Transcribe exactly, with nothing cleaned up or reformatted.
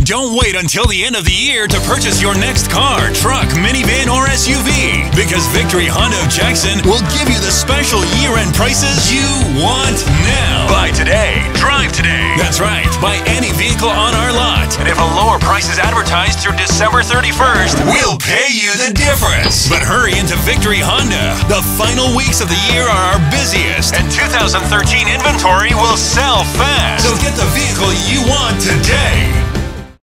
Don't wait until the end of the year to purchase your next car, truck, minivan, or S U V, because Victory Honda of Jackson will give you the special year-end prices you want now. Buy today, drive today. That's right, buy any vehicle on our lot, and if a lower price is advertised through December thirty-first, we'll pay you the difference. But hurry into Victory Honda. The final weeks of the year are our busiest, and two thousand thirteen inventory will sell fast. So get the vehicle you want today.